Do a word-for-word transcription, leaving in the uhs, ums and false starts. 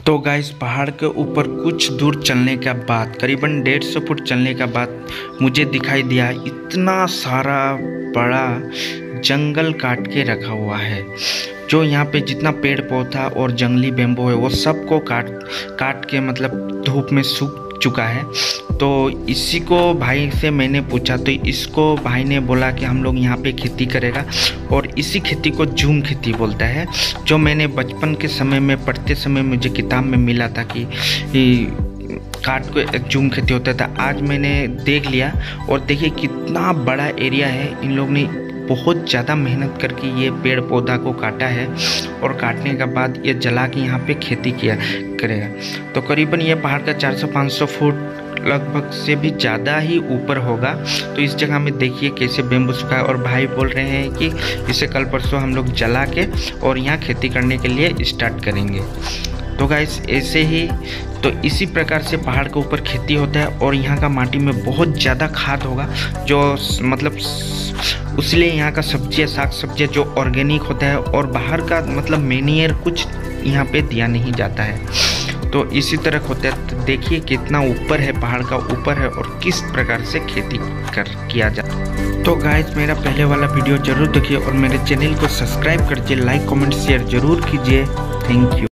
तो गाइस पहाड़ के ऊपर कुछ दूर चलने के बाद करीबन डेढ़ सौ फुट चलने के बाद मुझे दिखाई दिया इतना सारा बड़ा जंगल काट के रखा हुआ है। जो यहाँ पे जितना पेड़ पौधा और जंगली बेम्बो है वो सबको काट काट के मतलब धूप में सूख चुका है। तो इसी को भाई से मैंने पूछा तो इसको भाई ने बोला कि हम लोग यहाँ पे खेती करेगा और इसी खेती को झूम खेती बोलता है। जो मैंने बचपन के समय में पढ़ते समय मुझे किताब में मिला था कि काट को एक झूम खेती होता था। आज मैंने देख लिया और देखिए कितना बड़ा एरिया है। इन लोग ने बहुत ज़्यादा मेहनत करके ये पेड़ पौधा को काटा है और काटने के बाद ये जला के यहाँ पे खेती किया करेगा। तो करीबन ये पहाड़ का चार सौ पाँच सौ फुट लगभग से भी ज़्यादा ही ऊपर होगा। तो इस जगह में देखिए कैसे बेम्बू सूखा है और भाई बोल रहे हैं कि इसे कल परसों हम लोग जला के और यहाँ खेती करने के लिए स्टार्ट करेंगे। तो गाइस ऐसे ही तो इसी प्रकार से पहाड़ के ऊपर खेती होता है और यहाँ का माटी में बहुत ज़्यादा खाद होगा जो मतलब इसलिए यहाँ का सब्जियाँ साग सब्जियाँ जो ऑर्गेनिक होता है और बाहर का मतलब मेनियर कुछ यहाँ पे दिया नहीं जाता है। तो इसी तरह होता है। तो देखिए कितना ऊपर है, पहाड़ का ऊपर है और किस प्रकार से खेती कर किया जाता है। तो गाइस मेरा पहले वाला वीडियो जरूर देखिए और मेरे चैनल को सब्सक्राइब कीजिए, लाइक कमेंट शेयर जरूर कीजिए। Thank you.